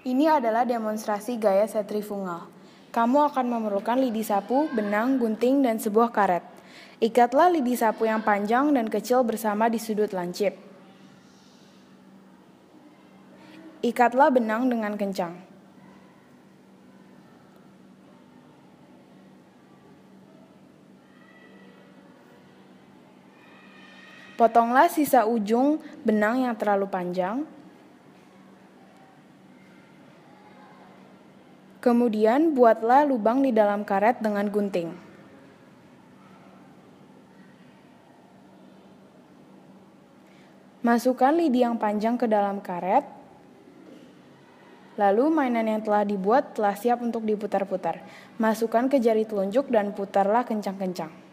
Ini adalah demonstrasi gaya sentrifugal. Kamu akan memerlukan lidi sapu, benang, gunting, dan sebuah karet. Ikatlah lidi sapu yang panjang dan kecil bersama di sudut lancip. Ikatlah benang dengan kencang. Potonglah sisa ujung benang yang terlalu panjang. Kemudian buatlah lubang di dalam karet dengan gunting. Masukkan lidi yang panjang ke dalam karet. Lalu mainan yang telah dibuat telah siap untuk diputar-putar. Masukkan ke jari telunjuk dan putarlah kencang-kencang.